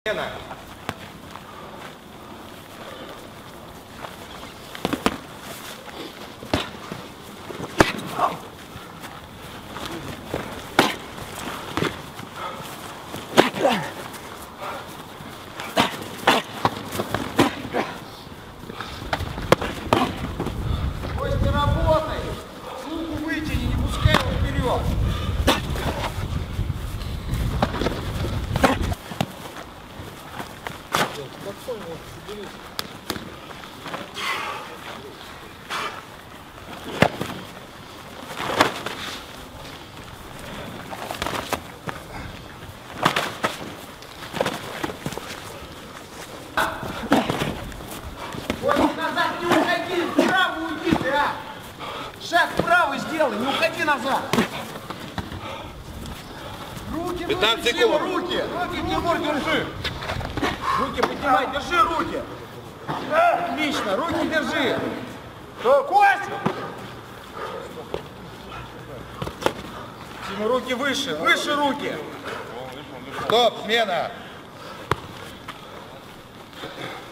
Смена. Кость, не работай! Руку вытяни, не пускай его вперед! Вот назад не уходи, вправо уйди ты, а! Шаг вправо сделай, не уходи назад! Руки, 15 руки, секунд. руки! Руки, Тимур, держи! Руки поднимай, держи руки! Отлично, руки держи! Кость! Тимур, руки выше, выше руки! Стоп, смена!